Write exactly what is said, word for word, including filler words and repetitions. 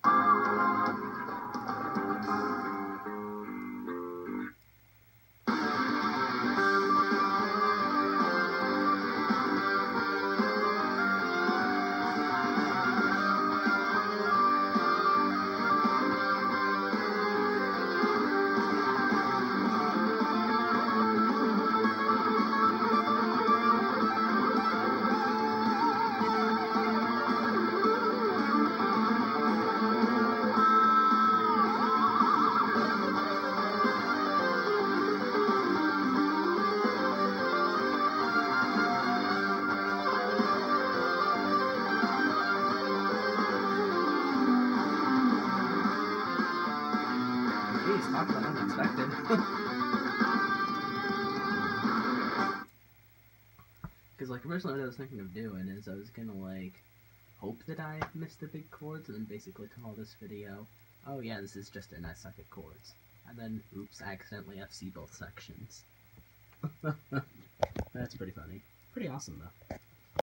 Jeez, talk about unexpected. Because, like, originally what I was thinking of doing is I was gonna, like, hope that I missed the big chords and then basically call this video, oh yeah, this is just an I suck at chords. And then, oops, I accidentally F C both sections. That's pretty funny. Pretty awesome, though.